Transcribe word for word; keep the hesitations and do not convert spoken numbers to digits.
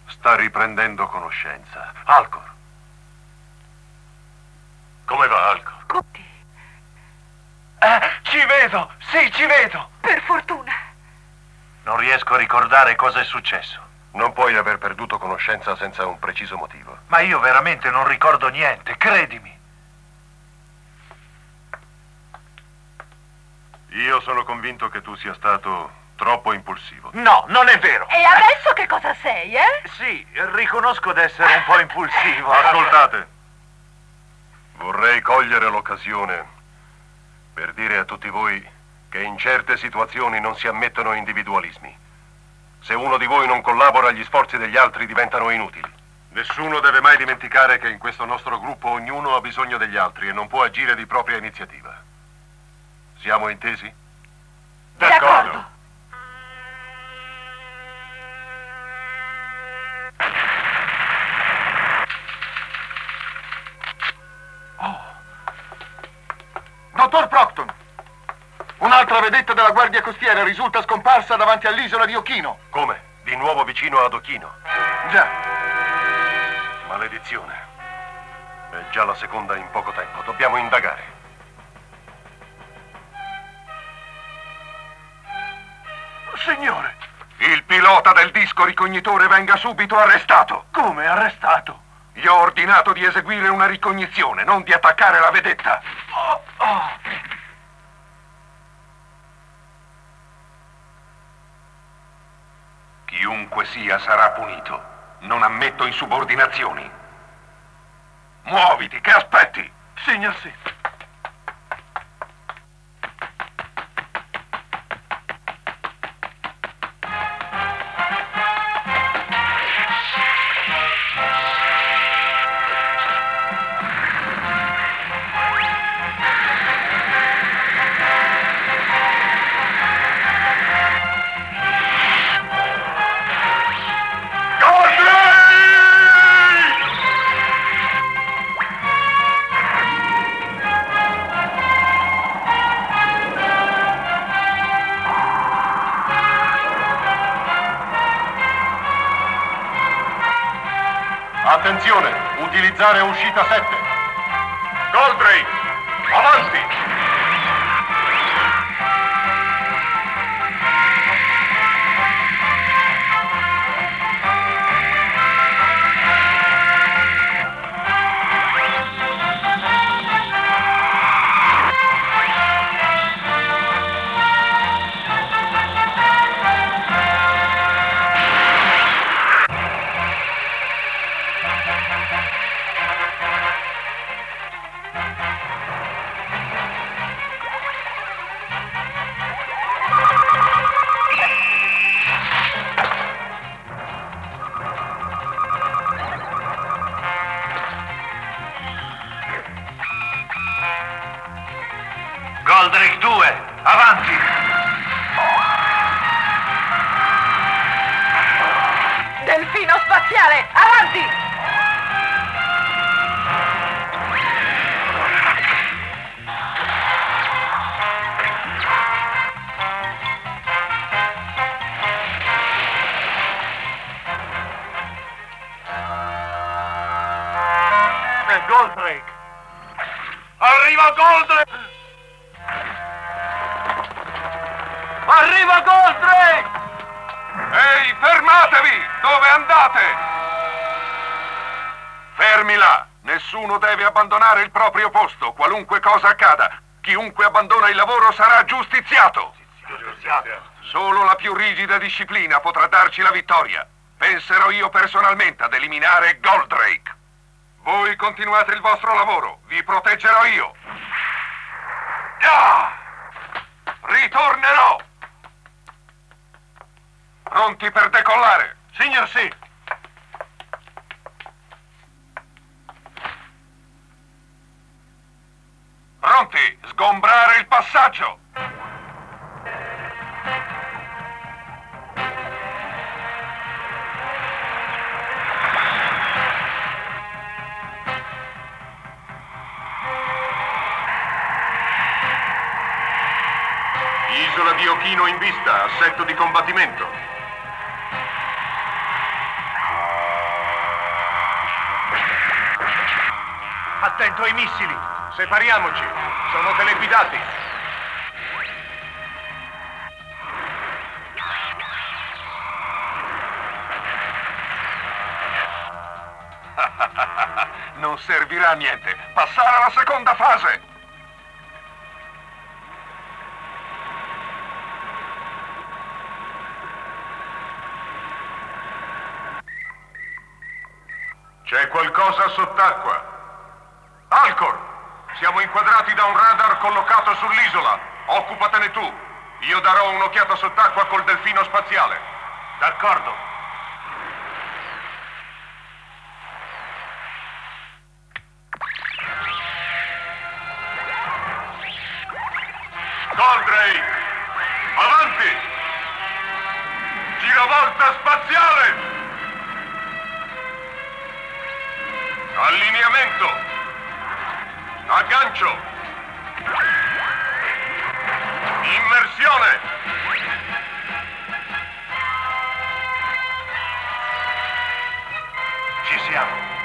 sta riprendendo conoscenza. Alcor. Come va, Alcor? Cotti. Eh, ci vedo! Sì, ci vedo! Per fortuna. Non riesco a ricordare cosa è successo. Non puoi aver perduto conoscenza senza un preciso motivo. Ma io veramente non ricordo niente, credimi. Io sono convinto che tu sia stato troppo impulsivo. No, non è vero. E adesso che cosa sei, eh? Sì, riconosco d'essere un po' impulsivo. Ascoltate. Vorrei cogliere l'occasione per dire a tutti voi che in certe situazioni non si ammettono individualismi. Se uno di voi non collabora, gli sforzi degli altri diventano inutili. Nessuno deve mai dimenticare che in questo nostro gruppo ognuno ha bisogno degli altri e non può agire di propria iniziativa. Siamo intesi? D'accordo. Oh. Dottor Procton! Un'altra vedetta della Guardia Costiera risulta scomparsa davanti all'isola di Ochino. Come? Di nuovo vicino ad Ochino? Già. Maledizione. È già la seconda in poco tempo. Dobbiamo indagare. Signore! Il pilota del disco ricognitore venga subito arrestato. Come arrestato? Gli ho ordinato di eseguire una ricognizione, non di attaccare la vedetta. Oh, oh. Chiunque sia sarà punito. Non ammetto insubordinazioni. Muoviti, che aspetti? Signor sì. Attenzione, utilizzare uscita sette. Goldrake, avanti! Goldrake due, avanti! Delfino spaziale, avanti! È Goldrake! Arriva Goldrake! Arriva Goldrake! Ehi, fermatevi! Dove andate? Fermi là! Nessuno deve abbandonare il proprio posto, qualunque cosa accada. Chiunque abbandona il lavoro sarà giustiziato. Solo la più rigida disciplina potrà darci la vittoria. Penserò io personalmente ad eliminare Goldrake. Voi continuate il vostro lavoro, vi proteggerò io. Ah! Ritornerò! Pronti per decollare? Signor sì. Pronti? Sgombrare il passaggio! Isola di Ochino in vista, assetto di combattimento. Attento ai missili! Separiamoci! Sono telepidati! Non servirà a niente. Passare alla seconda fase! C'è qualcosa sott'acqua. Alcor! Siamo inquadrati da un radar collocato sull'isola. Occupatene tu. Io darò un'occhiata sott'acqua col delfino spaziale. D'accordo. Goldrake! Avanti! Giravolta spaziale! Allineamento! Aggancio! Immersione! Ci siamo!